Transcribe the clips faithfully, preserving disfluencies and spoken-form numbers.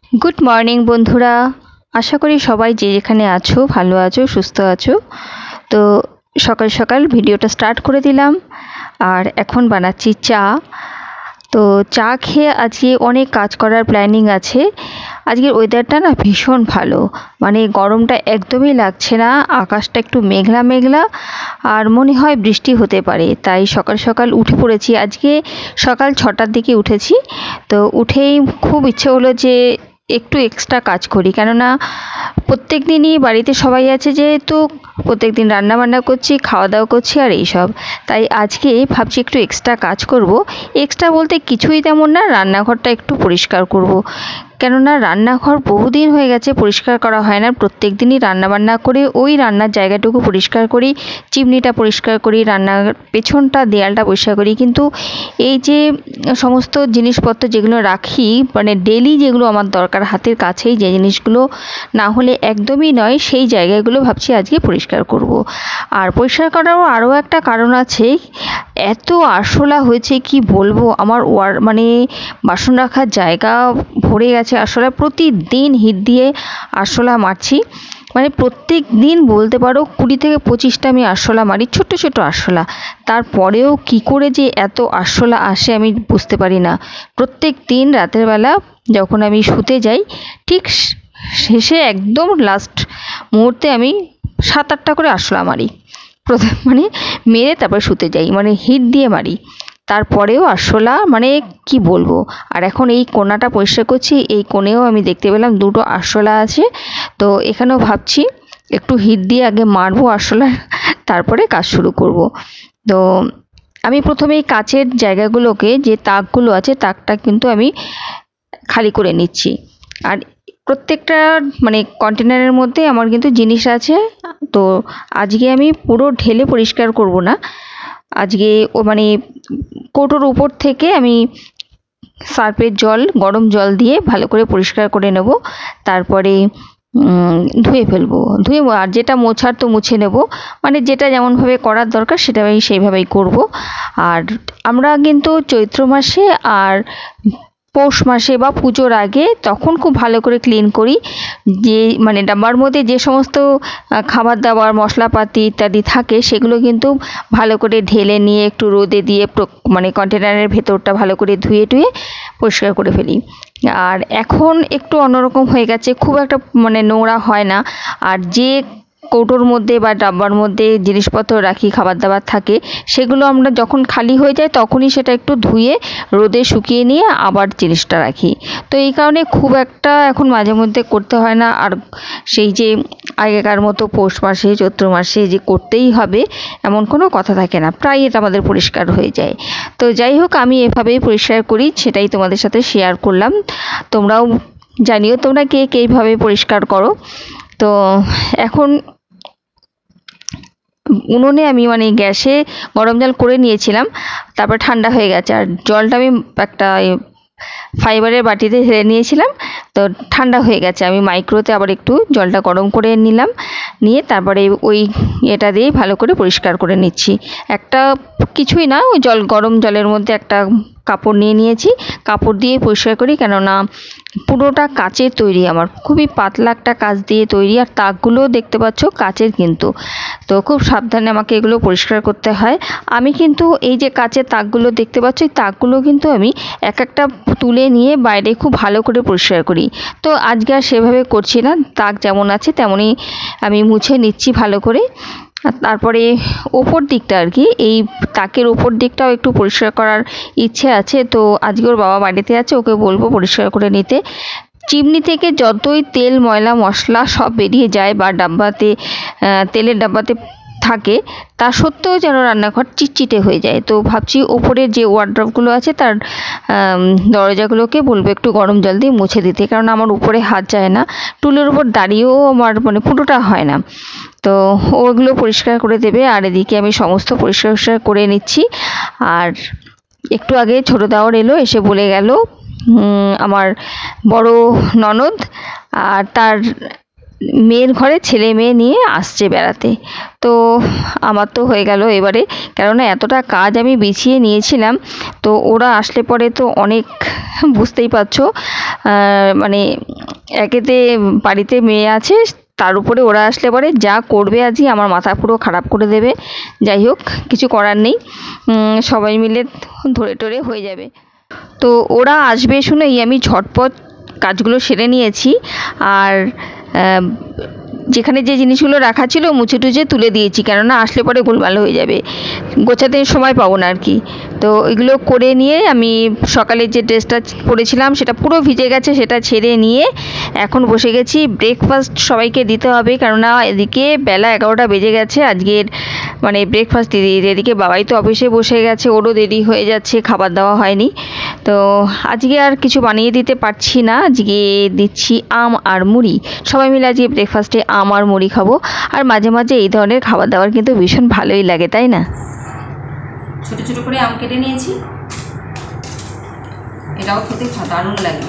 Good morning বন্ধুরা, আশা করি সবাই যে যেখানে আছো ভালো আছো, সুস্থ আছো। তো সকাল সকাল ভিডিওটা স্টার্ট করে দিলাম আর এখন বানাচ্ছি চা। তো চা খেয়ে আজকে অনেক কাজ করার প্ল্যানিং আছে। আজকের ওয়েদারটা না ভীষণ ভালো, মানে গরমটা একদমই লাগছে না, আকাশটা একটু মেঘলা মেঘলা আর মনে হয় বৃষ্টি হতে পারে। তাই সকাল সকাল উঠে পড়েছি, আজকে সকাল ছটার দিকে উঠেছি। তো উঠেই খুব ইচ্ছে হলো যে একটু এক্সট্রা কাজ করি, কেননা প্রত্যেক দিনই বাড়িতে সবাই আছে, যেহেতু প্রত্যেক দিন রান্না বান্না করছি, খাওয়া দাওয়া করছি আর এইসব। তাই আজকে ভাবছি একটু এক্সট্রা কাজ করব। এক্সট্রা বলতে কিছুই তেমন না, রান্নাঘরটা একটু পরিষ্কার করব, কেননা রান্নাঘর বহুদিন হয়ে গেছে পরিষ্কার করা হয় না। প্রত্যেক দিনই রান্নাবান্না করে ওই রান্নার জায়গাটুকু পরিষ্কার করি, চিমনিটা পরিষ্কার করি, রান্নার পেছনটা দেয়ালটা পরিষ্কার করি, কিন্তু এই যে সমস্ত জিনিসপত্র যেগুলো রাখি, মানে ডেলি যেগুলো আমার দরকার, হাতের কাছেই যে জিনিসগুলো না হলে একদমই নয়, সেই জায়গাগুলো ভাবছি আজকে পরিষ্কার করব। আর পরিষ্কার করারও আরও একটা কারণ আছে, এত আরশোলা হয়েছে কি বলবো। আমার ওয়ার মানে বাসন রাখার জায়গা ভরে গেছে আরশোলা। প্রতিদিন হিট দিয়ে আরশোলা মারছি, মানে প্রত্যেক দিন বলতে পারো কুড়ি থেকে পঁচিশটা আমি আরশোলা মারি, ছোট ছোট আরশোলা। তারপরেও কি করে যে এত আরশোলা আসে আমি বুঝতে পারি না। প্রত্যেক দিন রাতের বেলা যখন আমি শুতে যাই, ঠিক শেষে একদম লাস্ট মুহূর্তে আমি সাত আটটা করে আরশোলা মারি, প্রথম মানে মেরে তারপর শুতে যাই, মানে হিট দিয়ে মারি। তারপরেও আরশোলা মানে কি বলবো। আর এখন এই কোণাটা পরিষ্কার করছি, এই কোণেও আমি দেখতে পেলাম দুটো আরশোলা আছে। তো এখানেও ভাবছি একটু হিট দিয়ে আগে মারবো আরশোলা, তারপরে কাজ শুরু করব। তো আমি প্রথমে এই কাচের জায়গাগুলোকে, যে তাকগুলো আছে, তাকটা কিন্তু আমি খালি করে নিচ্ছি। আর প্রত্যেকটা মানে কন্টেনারের মধ্যে আমার কিন্তু জিনিস আছে। তো আজকে আমি পুরো ঢেলে পরিষ্কার করব না, আজকে ও মানে কৌটোর উপর থেকে আমি সার্ফের জল, গরম জল দিয়ে ভালো করে পরিষ্কার করে নেব, তারপরে ধুয়ে ফেলবো। ধুয়ে আর যেটা মোছার তো মুছে নেব, মানে যেটা যেমনভাবে করার দরকার সেটা আমি সেইভাবেই করব। আর আমরা কিন্তু চৈত্র মাসে আর পৌষ মাসে বা পুজোর আগে তখন খুব ভালো করে ক্লিন করি, যে মানে ডাব্বার মধ্যে যে সমস্ত খাবার দাবার মশলাপাতি ইত্যাদি থাকে সেগুলো কিন্তু ভালো করে ঢেলে নিয়ে একটু রোদে দিয়ে মানে কন্টেনারের ভেতরটা ভালো করে ধুয়ে টুয়ে পরিষ্কার করে ফেলি। আর এখন একটু অন্যরকম হয়ে গেছে, খুব একটা মানে নোংরা হয় না। আর যে কৌটোর মধ্যে বা ডাব্বার মধ্যে জিনিসপত্র রাখি, খাবার দাবার থাকে, সেগুলো আমরা যখন খালি হয়ে যায় তখনই সেটা একটু ধুয়ে রোদে শুকিয়ে নিয়ে আবার জিনিসটা রাখি। তো এই কারণে খুব একটা এখন মাঝে মধ্যে করতে হয় না। আর সেই যে আগেকার মতো পৌষ মাসে চৈত্র মাসে যে করতেই হবে এমন কোনো কথা থাকে না, প্রায় এটা আমাদের পরিষ্কার হয়ে যায়। তো যাই হোক, আমি এভাবেই পরিষ্কার করি, সেটাই তোমাদের সাথে শেয়ার করলাম। তোমরাও জানিও তোমরা কে কে এইভাবে পরিষ্কার করো। তো এখন উনুনে আমি মানে গ্যাসে গরম জল করে নিয়েছিলাম, তারপর ঠান্ডা হয়ে গেছে। আর জলটা আমি একটা ফাইবারের বাটিতে ঢেলে নিয়েছিলাম, তো ঠান্ডা হয়ে গেছে। আমি মাইক্রোতে আবার একটু জলটা গরম করে নিলাম, নিয়ে তারপরে ওই এটা দিয়ে ভালো করে পরিষ্কার করে নিচ্ছি। একটা কিছুই না, ওই জল গরম জলের মধ্যে একটা কাপড় নিয়ে নিয়েছি, কাপড় দিয়ে পরিষ্কার করি, কেননা পুরোটা কাচের তৈরি, আমার খুবই পাতলা একটা কাচ দিয়ে তৈরি। আর তাকগুলোও দেখতে পাচ্ছ কাচের কিন্তু, তো খুব সাবধানে আমাকে এগুলো পরিষ্কার করতে হয়। আমি কিন্তু এই যে কাচের তাকগুলো দেখতে পাচ্ছ, এই তাকগুলো কিন্তু আমি এক একটা তুলে নিয়ে বাইরে খুব ভালো করে পরিষ্কার করি। তো আজকে আর সেভাবে করছি না, তাক যেমন আছে তেমনই আমি মুছে নিচ্ছি ভালো করে। তারপরে ওপর দিকটা আর কি, এই তাকের ওপর দিকটাও একটু পরিষ্কার করার ইচ্ছে আছে। তো আজকে ওর বাবা বাড়িতে আছে, ওকে বলবো পরিষ্কার করে নিতে। চিমনি থেকে যতই তেল ময়লা মশলা সব বেরিয়ে যায় বা ডাব্বাতে তেলের ডাব্বাতে থাকে, তা সত্ত্বেও যেন রান্নাঘর চিটচিটে হয়ে যায়। তো ভাবছি ওপরের যে ওয়ার্ড্রপগুলো আছে তার দরজাগুলোকে বলবো একটু গরম জল দিয়ে মুছে দিতে, কারণ আমার উপরে হাত যায় না, টুলের উপর দাঁড়িয়েও আমার মানে পুরোটা হয় না। তো ওগুলো পরিষ্কার করে দেবে, আর এদিকে আমি সমস্ত পরিষ্কার পরিষ্কার করে নিচ্ছি। আর একটু আগে ছোটো দেওর এলো, এসে বলে গেল আমার বড় ননদ আর তার মেয়ের ঘরে ছেলে মেয়ে নিয়ে আসছে বেড়াতে। তো আমার তো হয়ে গেল এবারে, কেননা এতটা কাজ আমি বিছিয়ে নিয়েছিলাম। তো ওরা আসলে পরে তো অনেক, বুঝতেই পারছো, মানে একেতে বাড়িতে মেয়ে আছে, তার উপরে ওরা আসলে পরে যা করবে আজই আমার মাথা পুরো খারাপ করে দেবে। যাই হোক, কিছু করার নেই, সবাই মিলে ধরে টরে হয়ে যাবে। তো ওরা আসবে শুনেই আমি ঝটপট কাজগুলো সেরে নিয়েছি। আর যেখানে যে জিনিসগুলো রাখা ছিল মুছে টুছে তুলে দিয়েছি, কেননা আসলে পরে গোলমাল হয়ে যাবে, গোছাতে সময় পাবো না আর কি। তো এগুলো করে নিয়ে আমি সকালে যে ড্রেসটা পরেছিলাম সেটা পুরো ভিজে গেছে, সেটা ছেড়ে নিয়ে এখন বসে গেছি ব্রেকফাস্ট সবাইকে দিতে হবে, কেননা এদিকে বেলা এগারোটা বেজে গেছে। আজকের মানে ব্রেকফাস্ট দিয়ে দিই, এদিকে বাবাই তো অফিসে বসে গেছে, ওরও দেরি হয়ে যাচ্ছে, খাবার দেওয়া হয়নি। তো আজকে আর কিছু বানিয়ে দিতে পারছি না, আজকে দিচ্ছি আম আর মুড়ি। সবাই মিলে আজকে ব্রেকফাস্টে আম আর মুড়ি খাবো। আর মাঝে মাঝে এই ধরনের খাবার দাবার কিন্তু ভীষণ ভালোই লাগে, তাই না? ছোট ছোট করে আম কেটে নিয়েছি, এটাও খেতে দারুণ লাগে।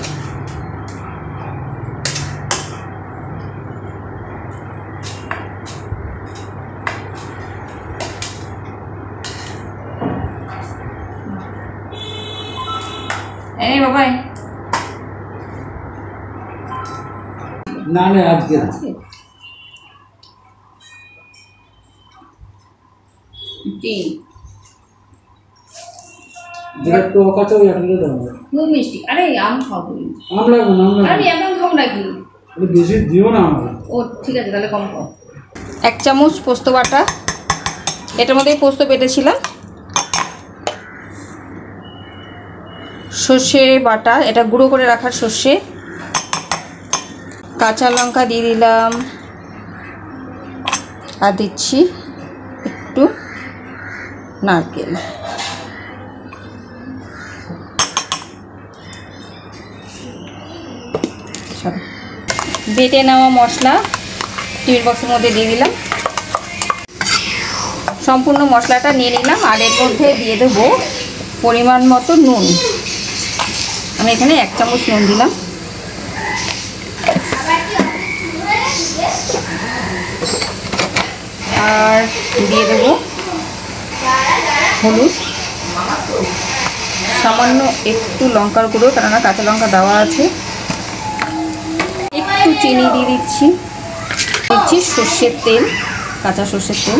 এই বাবাই না না আজকে তিন যেটা তো কত একটা দাও খুব মিষ্টি। আরে আম খাবো, আম লাগবে না, আম আমি এখন খাবো নাকি? বেশি দিও না আমাকে। ও ঠিক আছে, তাহলে কম খাও। এক চামচ পোস্ত বাটা, এটার মধ্যে পোস্ত বেটেছিলাম। সর্ষে বাটা, এটা গুঁড়ো করে রাখার সর্ষে। কাঁচা লঙ্কা দিয়ে দিলাম, আর দিচ্ছি একটু নারকেল। বেটে নেওয়া মশলা টিফিন বক্সের মধ্যে দিয়ে দিলাম, সম্পূর্ণ মশলাটা নিয়ে নিলাম। আর এর মধ্যে দিয়ে দেবো পরিমাণ মতো নুন, আমি এখানে এক চামচ নুন দিলাম। আর দিয়ে দেবো হলুদ, সামান্য একটু লঙ্কার গুঁড়ো, কেননা কাঁচা লঙ্কা দেওয়া আছে। একটু চিনি দিয়ে দিচ্ছি, দিচ্ছি সর্ষের তেল, কাঁচা সর্ষের তেল।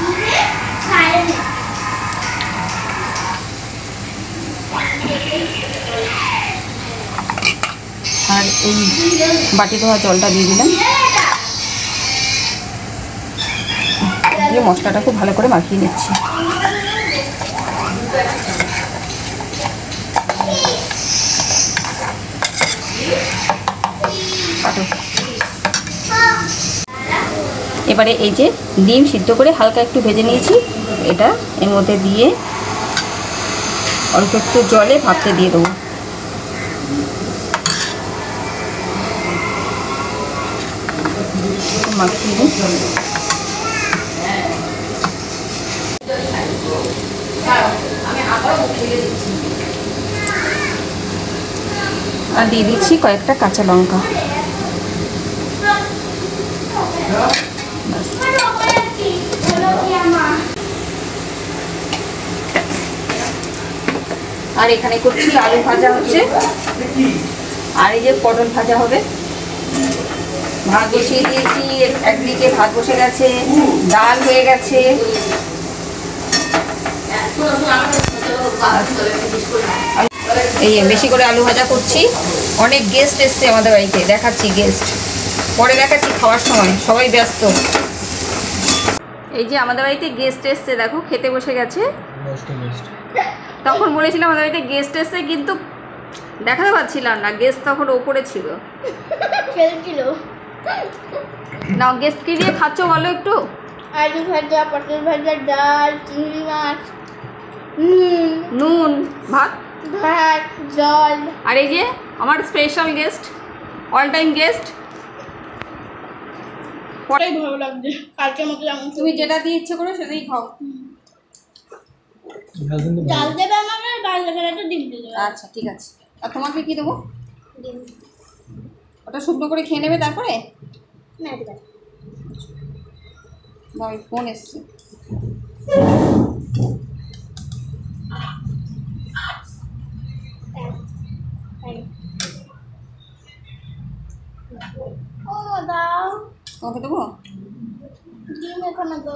আর এই বাটি ধোয়া জলটা দিয়ে দিলাম, দিয়ে মশলাটা খুব ভালো করে মাখিয়ে নিচ্ছি। এবারে এই যে ডিম সিদ্ধ করে হালকা একটু ভেজে নিয়েছি, এটা এর মধ্যে দিয়ে অল্প একটু জলে ভাপতে দিয়ে দেবো। মাখিয়ে দিই। আর দিয়ে দিচ্ছি কয়েকটা কাঁচা লঙ্কা। আর এখানে করছি আলু ভাজা হচ্ছে, আর এই যে পটল ভাজা হবে। ভাত বসিয়ে দিয়েছি, একদিকে ভাত বসে গেছে, ডাল হয়ে গেছে। এই বেশি করে আলু ভাজা করছি। অনেক গেস্ট এসছে আমাদের বাড়িতে, দেখাচ্ছি গেস্ট পরে, দেখাচ্ছি খাওয়ার সময়, সবাই ব্যস্ত। এই যে আমাদের বাড়িতে গেস্ট এসছে, দেখো খেতে বসে গেছে। তখন বলেছিলাম আমাদের বাড়িতে গেস্ট এসছে, কিন্তু দেখাতে পাচ্ছিলাম না, গেস্ট তখন ওপরে ছিল। না গেস্ট কি দিয়ে খাচ্ছ বলো একটু? আলু ভাজা, পটল ভাজা, ডাল, চিংড়ি মাছ, নুন, ভাত, ভাত, জল। আর এই যে আমার special guest, all time guest. পরে ভালো লাগছে, কালকে মতো যেমন তুমি যেটা দিয়ে ইচ্ছে করো সেটাই খাও। ডাল দেবে আমাকে, ডাল দেবে একটা ডিম দেবে। আচ্ছা ঠিক আছে। আর তোমাকে কি দেবো? ডিম। ওটা শুকনো করে খেয়ে নেবে তারপরে? না ঠিক আছে। ভাই ফোন এসছে। ও দাও তোমাকে দেবো? ডিম এখানে দাও।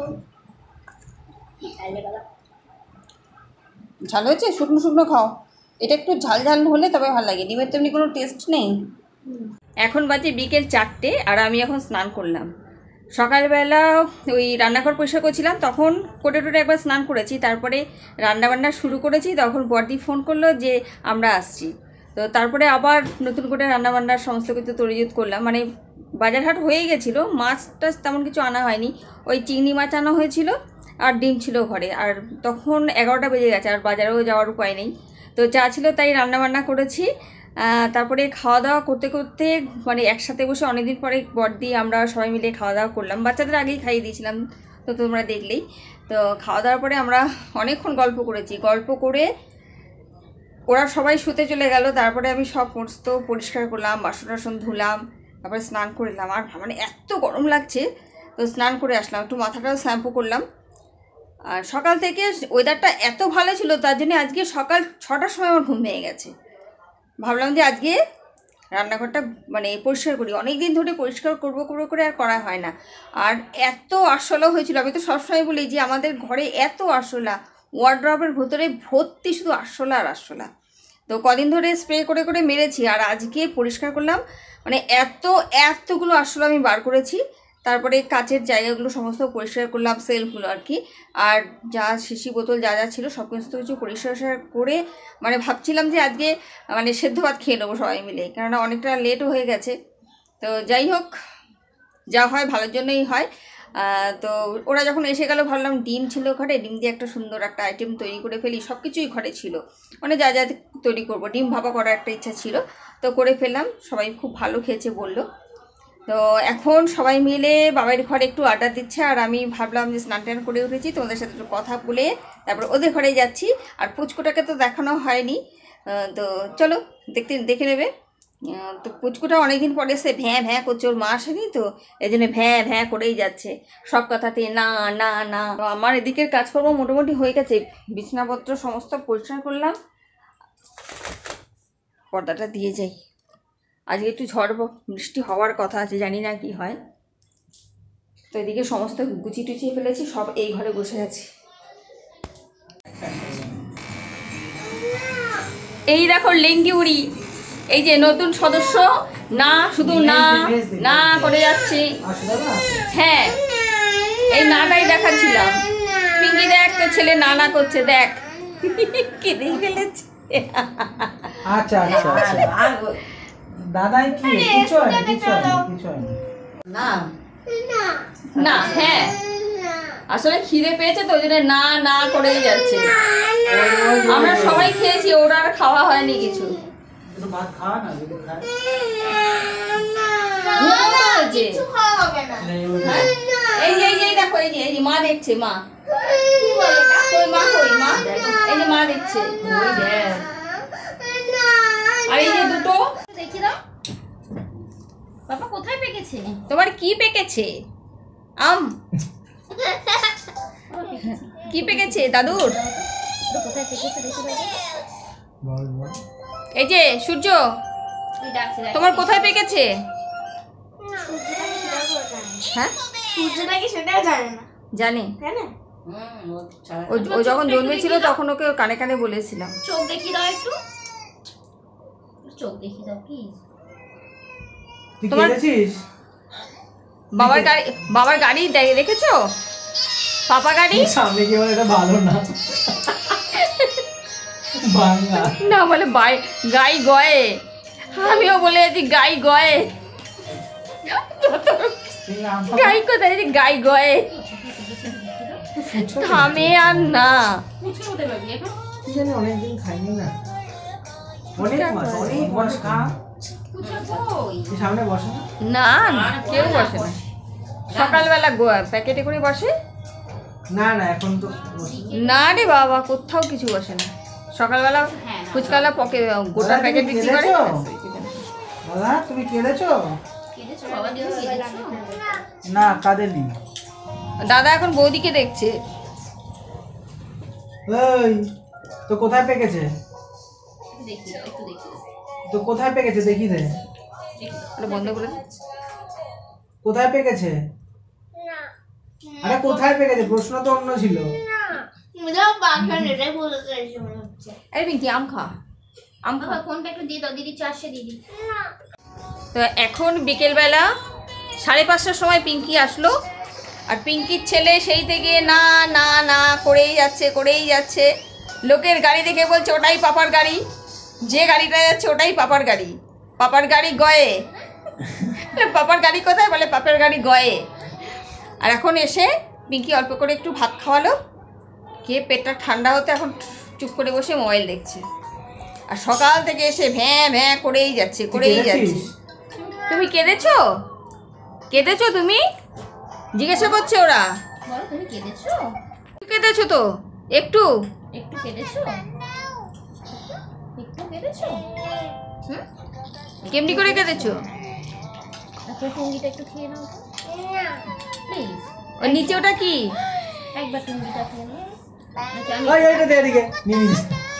ঝাল হয়েছে? শুকনো শুকনো খাও, এটা একটু ঝাল ঝাল হলে তবে ভালো লাগে। ডিমের তেমনি কোনো টেস্ট নেই। এখন বাজে বিকেল চারটে আর আমি এখন স্নান করলাম। সকালবেলা ওই রান্নাঘর পরিষ্কার করছিলাম, তখন কোটে টোটে একবার স্নান করেছি, তারপরে রান্নাবান্না শুরু করেছি, তখন বড়দি ফোন করলো যে আমরা আসছি। তো তারপরে আবার নতুন করে রান্নাবান্নার সমস্ত কিছু তৈরিজুত করলাম। মানে বাজারহাট হয়ে গেছিলো, মাছ টাছ তেমন কিছু আনা হয়নি, ওই চিংড়ি মাছ আনা হয়েছিল আর ডিম ছিল ঘরে। আর তখন এগারোটা বেজে গেছে, আর বাজারেও যাওয়ার উপায় নেই, তো যা ছিল তাই রান্নাবান্না করেছি। তারপরে খাওয়া দাওয়া করতে করতে মানে একসাথে বসে অনেকদিন পরে বড়দি আমরা সবাই মিলে খাওয়া দাওয়া করলাম। বাচ্চাদের আগেই খাইয়ে দিয়েছিলাম, তো তোমরা দেখলেই। তো খাওয়া দাওয়ার পরে আমরা অনেকক্ষণ গল্প করেছি, গল্প করে ওরা সবাই শুতে চলে গেল। তারপরে আমি সব সমস্ত পরিষ্কার করলাম, বাসন টাসন ধুলাম, তারপরে স্নান করলাম। আর মানে এত গরম লাগছে, তো স্নান করে আসলাম, একটু মাথাটাও শ্যাম্পু করলাম। আর সকাল থেকে ওয়েদারটা এত ভালো ছিল, তার জন্য আজকে সকাল ছটার সময় আমার ঘুম ভেঙে গেছে। ভাবলাম যে আজকে রান্নাঘরটা মানে পরিষ্কার করি, অনেক দিন ধরে পরিষ্কার করবো করবো করে আর করা হয় না। আর এত আরশোলা হয়েছিল, আমি তো সবসময় বলি যে আমাদের ঘরে এত আরশোলা, ওয়ার্ড্রবের ভেতরে ভর্তি শুধু আরশোলা আর আরশোলা। তো কদিন ধরে স্প্রে করে করে মেরেছি, আর আজকে পরিষ্কার করলাম, মানে এত এতগুলো আরশোলা আমি বার করেছি। তারপরে কাচের জায়গাগুলো সমস্ত পরিষ্কার করলাম, সেলফগুলো আর কি, আর যা শিশি বোতল যা যা ছিল সব সমস্ত কিছু পরিষ্কার করে মানে ভাবছিলাম যে আজকে মানে সেদ্ধ ভাত খেয়ে নেবো সবাই মিলে, কেননা অনেকটা লেটও হয়ে গেছে। তো যাই হোক, যা হয় ভালোর জন্যই হয়। তো ওরা যখন এসে গেল ভাবলাম ডিম ছিল ঘরে, ডিম দিয়ে একটা সুন্দর একটা আইটেম তৈরি করে ফেলি। সব কিছুই ঘরে ছিল, মানে যা যা তৈরি করব, ডিম ভাপা করার একটা ইচ্ছা ছিল, তো করে ফেললাম। সবাই খুব ভালো খেয়েছে বললো। তো এখন সবাই মিলে বাবার ঘরে একটু আড্ডা দিচ্ছে, আর আমি ভাবলাম যে স্নান টান করে উঠেছি, তোমাদের সাথে একটু কথা বলে তারপরে ওদের ঘরে যাচ্ছি। আর পুচকুটাকে তো দেখানো হয়নি, তো চলো দেখতে দেখে নেবে। তো পুচকুটা অনেকদিন পরে সে ভ্যাঁ ভ্যাঁ করছে, ওর মা আসেনি তো এই জন্য ভ্যাঁ ভ্যাঁ করেই যাচ্ছে সব কথাতে না না না। আমার এদিকের কাজকর্ম মোটামুটি হয়ে গেছে, বিছানাপত্র সমস্ত পরিষ্কার করলাম। পর্দাটা দিয়ে যাই, আজকে একটু ঝড় বৃষ্টি হওয়ার কথা আছে, জানি না কি হয়। তো এদিকে সমস্ত গুছিয়ে টুচিয়ে ফেলেছি, সব এই ঘরে বসে আছি। এই দেখো লেঙ্গি উড়ি, এই যে নতুন সদস্য, না শুধু না না করে যাচ্ছে। হ্যাঁ, এই নাটাই দেখাচ্ছিলাম। পিঙ্কি দেখ তো ছেলে না না করছে, দেখ কেঁদেই ফেলেছে। আচ্ছা আচ্ছা আচ্ছা দাদাই কি কিছু হয় না, কিছু হয় না, কিছু হয় না। না না, হ্যাঁ আসলে খিদে পেয়েছে তো ওই জন্য না না করেই যাচ্ছে। আমরা সবাই খেয়েছি, ওরা আর খাওয়া হয়নি কিছু। ভাত খাওয়া না, যদি খায় কিছু খাওয়া হবে না। এই যে এই যে দেখো, এই যে এই যে মা দেখছে, মা কই, মা কই, মা এই যে মা দেখছে, ওই দেখ। আর এই যে দুটো দেখি দাও বাবা কোথায় পেকেছে। তোমার কি পেকেছে? আম কি পেকেছে দাদুর? কোথায় পেকেছে দেখি বাবা। এই যে সূর্য, তোমার কোথায় পেকেছে? হ্যাঁ সূর্য নাকি সেটাও জানে না। জানে, জানে ও যখন জন্মেছিল তখন ওকে কানে কানে বলেছিলাম। চোখ দেখি দাও একটু, চোখ দেখি দাও প্লিজ। তুই খেয়েছিস? বাবার গাড়ি, বাবার গাড়ি দেখেছো? পাপা গাড়ি সামনে কি বলে, এটা ভালো না বাংলা না বলে বাই গাই গয়ে, আমিও বলে আছি গাই গয়ে, গাই কোথায় গাই গয়ে থামে আর না। অনেকদিন খাইনি না, অনেক মাস অনেক মাস খা। সামনে বসে না না, কেউ বসে না, সকালবেলা প্যাকেটে করে বসে। না না এখন তো না রে বাবা, কোথাও কিছু বসে না। সকালবেলা ফুচকালা পকে গোটা প্যাকেট বিক্রি করে। দাদা তুমি কেঁদেছো? না কাঁদেনি। দাদা এখন বৌদিকে দেখছে। এই তো কোথায় পেকেছে? তো কোথায় পেকেছে দেখি দে। এটা বন্ধ করে দে। কোথায় পেকেছে? আরে কোথায় পেকেছে? প্রশ্ন তো অন্য ছিল। মুঝেও বাগান এটাই বলতে চাইছি মনে হচ্ছে। আরে পিঙ্কি আম খা, আম খা। বাবা ফোনটা একটু দিয়ে দাও, দিদি চারশে দিদি। তো এখন বিকেলবেলা সাড়ে পাঁচটার সময় পিঙ্কি আসলো, আর পিঙ্কির ছেলে সেই থেকে না না না করেই যাচ্ছে করেই যাচ্ছে। লোকের গাড়ি দেখে বলছে ওটাই পাপার গাড়ি, যে গাড়িটা যাচ্ছে ওটাই পাপার গাড়ি, পাপার গাড়ি গয়ে। পাপার গাড়ি কোথায়? বলে পাপার গাড়ি গয়ে। আর এখন এসে পিঙ্কি অল্প করে একটু ভাত খাওয়ালো, খেয়ে পেটটা ঠান্ডা হতে এখন চুপ করে বসে মোবাইল দেখছে। আর সকাল থেকে এসে ভ্যাঁ ভ্যাঁ করেই যাচ্ছে করেই যাচ্ছে। তুমি কেঁদেছো? কেঁদেছো তুমি? জিজ্ঞাসা করছে ওরা। বলো তুমি কেঁদেছো? কেঁদেছো তো একটু একটু কেঁদেছো? একটু কেঁদেছো? হুম? কেমনি করে কেঁদেছো? আচ্ছা টুঙ্গিটা একটু খেয়ে নাও তো প্লিজ। ওর নিচে ওটা কি? একবার টুঙ্গিটা খেয়ে নাও। আচ্ছা আমি ওই এইটা দে এদিকে নিয়ে নিস।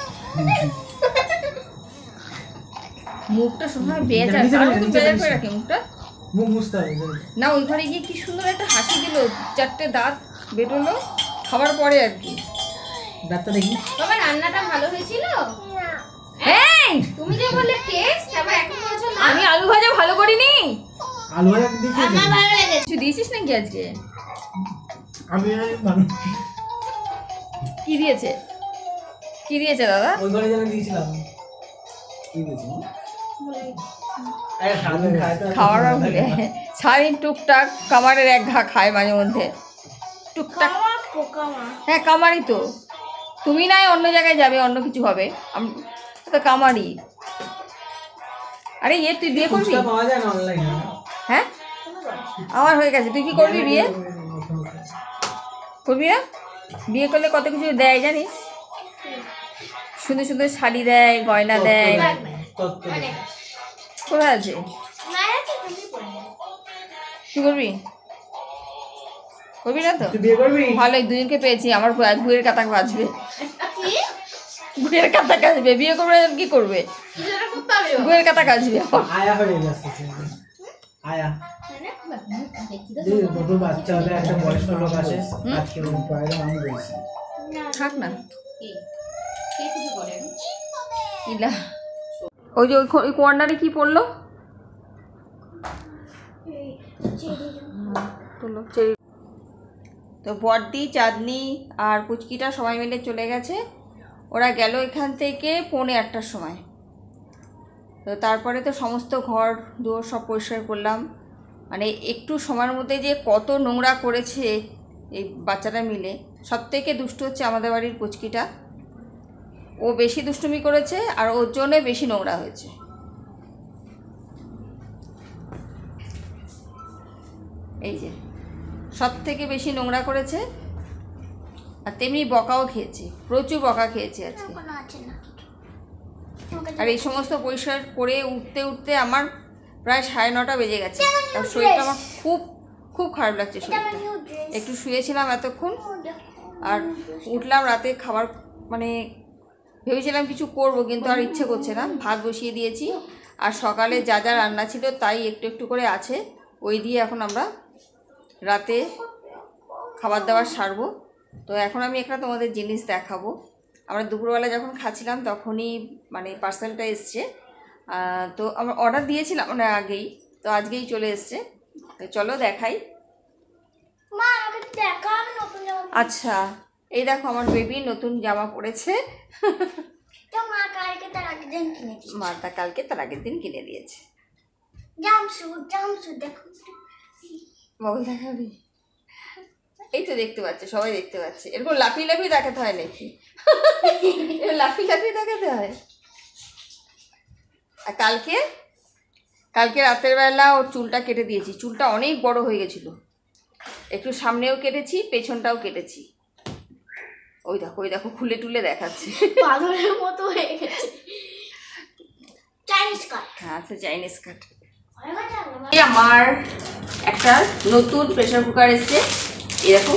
মুখটা সময় বেজার, আর তো বেজার করে রাখে মুখটা। মুখ মুছতে হবে না ওই ঘরে গিয়ে কি সুন্দর একটা হাসি দিল, চারটে দাঁত বেরোলো খাবার পরে আর কি। দাঁতটা দেখি। বাবা রান্নাটা ভালো হয়েছিল? হ্যাঁ তুমি যে বললে টেস্ট, আবার এখন বলছো না। আমি আলু ভাজা ভালো করিনি। আলু ভাজা দিয়েছি। আমার ভালো লেগেছে। কিছু দিয়েছিস নাকি আজকে? আমি ভালো। কি দিয়েছে? কি দিয়েছে দাদা? ওই ঘরে যেন দিয়েছিলাম। কি দিয়েছি? আরে সারাদিন খাই তো। খাওয়ার ভুলে সারাদিন টুকটাক কামারের এক ঘা খায় মাঝে মধ্যে টুকটাক। আমার পোকা মা। হ্যাঁ কামারই তো, তুমি নাই অন্য জায়গায় যাবে অন্য কিছু হবে, আমি তো কামারই। আরে ইয়ে তুই বিয়ে করবি? ফুচকা পাওয়া যায় না অনলাইনে? হ্যাঁ আমার হয়ে গেছে। তুই কি করবি বিয়ে? করবি না? বিয়ে করলে কত কিছু দেয় জানিস? সুন্দর সুন্দর শাড়ি দেয়, গয়না দেয়। তত্ত্ব দে। কোথায় আছে? না আছে তুমি পড়বে। কি করবি? করবি না তো? তুই বিয়ে করবি? ভালোই, দুজনকে পেয়েছি। আমার বুয়ের কাতা বাজবে, কি? বুয়ের কাতা কাজবে। বিয়ে করবে না কি করবে? কি যেন করতে হবে? বুয়ের কাতা কাজবে। আয়া হয়ে গেছে। আয়া দেখি তো। যে বড় বাচ্চা হবে, একটা বয়স্ক লোক আছে আজকে বাইরে নাম বলছি। থাক না কি? কে কিছু করে? ইলা ওই যে ওই ওই কর্নারে কি পড়লো? পড়লো চেরি। তো বড়দি চাঁদনি আর পুচকিটা সবাই মিলে চলে গেছে। ওরা গেল এখান থেকে পৌনে আটটার সময়। তো তারপরে তো সমস্ত ঘর দুয়ার সব পরিষ্কার করলাম। মানে একটু সময়ের মধ্যে যে কত নোংরা করেছে এই বাচ্চাটা মিলে। সব থেকে দুষ্ট হচ্ছে আমাদের বাড়ির পুচকিটা, ও বেশি দুষ্টুমি করেছে আর ওর জন্যে বেশি নোংরা হয়েছে। এই যে সব থেকে বেশি নোংরা করেছে, আর তেমনি বকাও খেয়েছে, প্রচুর বকা খেয়েছে আজকে। কোনো আছে না। আর এই সমস্ত পরিষ্কার করে উঠতে উঠতে আমার প্রায় সাড়ে নটা বেজে গেছে। আর শরীরটা আমার খুব খুব খারাপ লাগছে শরীরটা। একটু শুয়েছিলাম এতক্ষণ, আর উঠলাম রাতে খাবার, মানে ভেবেছিলাম কিছু করব কিন্তু আর ইচ্ছে করছে না। ভাত বসিয়ে দিয়েছি, আর সকালে যা যা রান্না ছিল তাই একটু একটু করে আছে, ওই দিয়ে এখন আমরা রাতে খাবার দাবার সারবো। তো এখন আমি একটা তোমাদের জিনিস দেখাবো। আমরা দুপুরবেলা যখন খাচ্ছিলাম তখনই মানে পার্সেলটা এসছে। তো আমরা অর্ডার দিয়েছিলাম মানে আগেই, তো আজকেই চলে এসছে। তো চলো দেখাই। মা আমাকে দেখা, আমি নতুন জামা। আচ্ছা এই দেখো আমার বেবি নতুন জামা পরেছে। তো মা কালকে তার আগের দিন কিনেছি। মা তা কালকে তার আগের দিন কিনে দিয়েছে। জামসুট জামসুট দেখো। মোবাইল দেখাবি? এই তো দেখতে পাচ্ছে, সবাই দেখতে পাচ্ছে। এরকম লাফিয়ে লাফিয়ে দেখাতে হয় নাকি? লাফিয়ে লাফিয়ে দেখাতে হয়। আর কালকে কালকে রাতের বেলা ওর চুলটা কেটে দিয়েছি। চুলটা অনেক বড় হয়ে গেছিলো, একটু সামনেও কেটেছি, পেছনটাও কেটেছি। ওই দেখো ওই দেখো খুলে টুলে দেখাচ্ছে, পাথরের মতো হয়ে গেছে। Chinese cut. হ্যাঁ আচ্ছা চাইনিজ কাট। এই আমার একটা নতুন প্রেসার কুকার এসছে, এই দেখো।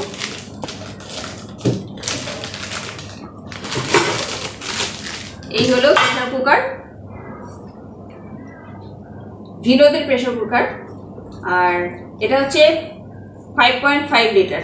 এই হলো প্রেসার কুকার। ভিনোদের প্রেসার কুকার, আর এটা হচ্ছে ফাইভ পয়েন্ট ফাইভ লিটার,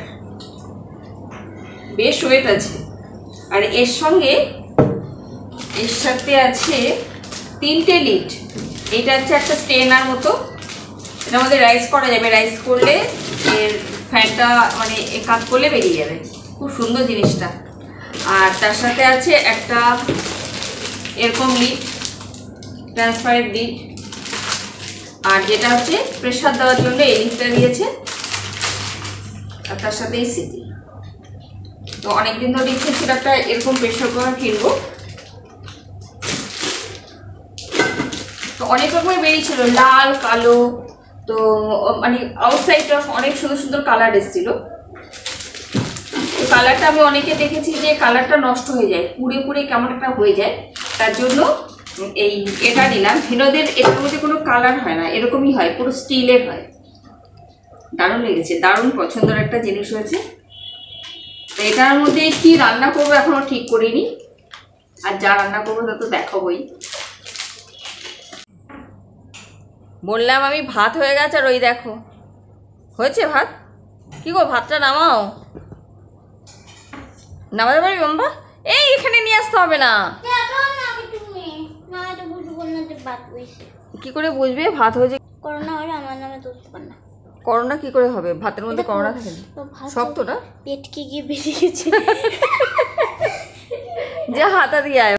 বেশ ওয়েট আছে। আর এর সঙ্গে এর সাথে আছে তিনটে লিড। এটা হচ্ছে একটা স্টেনার মতো, এটার মধ্যে রাইস করা যাবে, রাইস করলে এর ফ্যানটা মানে কাজ করলে বেরিয়ে যাবে, খুব সুন্দর জিনিসটা। আর তার সাথে আছে একটা এরকম লিড, ট্রান্সপারেন্ট লিড, আর যেটা হচ্ছে প্রেসার দেওয়ার জন্য এই লিডটা দিয়েছে, আর তার সাথে এই সিটি। তো অনেকদিন ধরে ইচ্ছে ছিল একটা এরকম প্রেসার কুকার কিনবো, তো অনেক রকমের বেরিয়েছিল, লাল কালো, তো মানে আউটসাইডটা অনেক সুন্দর সুন্দর কালার এসেছিল। তো কালারটা আমি অনেকে দেখেছি যে কালারটা নষ্ট হয়ে যায়, পুড়ে পুড়ে কেমন একটা হয়ে যায়, তার জন্য এই এটা নিলাম। ভিনোদের এটার মধ্যে কোনো কালার হয় না, এরকমই হয়, পুরো স্টিলের হয়। দারুণ লেগেছে, দারুণ পছন্দের একটা জিনিস হয়েছে। তো এটার মধ্যে কি রান্না করবো এখনো ঠিক করিনি, আর যা রান্না করবো তা তো দেখাবোই। বললাম আমি ভাত হয়ে গেছে, আর ওই দেখো হয়েছে ভাত। কি গো, ভাতটা নামাও, নামাতে পারবি বাম্বা? এই এখানে নিয়ে আসতে হবে না। কি করে বুঝবে ভাত হয়েছে? করোনা হলে আমার নামে দোষ পান না। করোনা কি করে হবে? ভাতের মধ্যে করোনা থাকে না, সব তো না পেটকে গিয়ে বেরিয়ে গেছে। যে হাতা দিয়ে আয়।